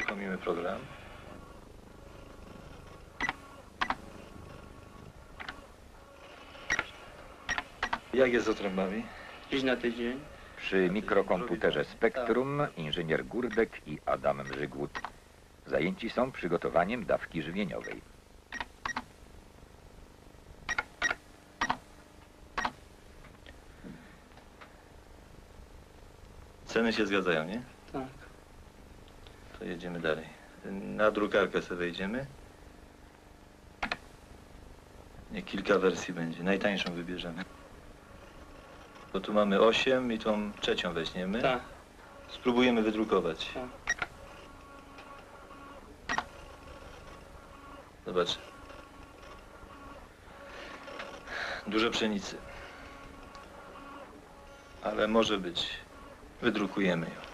Uruchomimy program. Jak jest z otrębami? Dziś na tydzień. Przy mikrokomputerze Spektrum inżynier Gurdek i Adam Żygłód zajęci są przygotowaniem dawki żywieniowej. Ceny się zgadzają, nie? Tak. To jedziemy dalej. Na drukarkę sobie wejdziemy. Nie, kilka wersji będzie. Najtańszą wybierzemy. Bo tu mamy 8 i tą trzecią weźmiemy. Tak. Spróbujemy wydrukować. Tak. Zobacz. Dużo pszenicy. Ale może być. Wydrukujemy ją.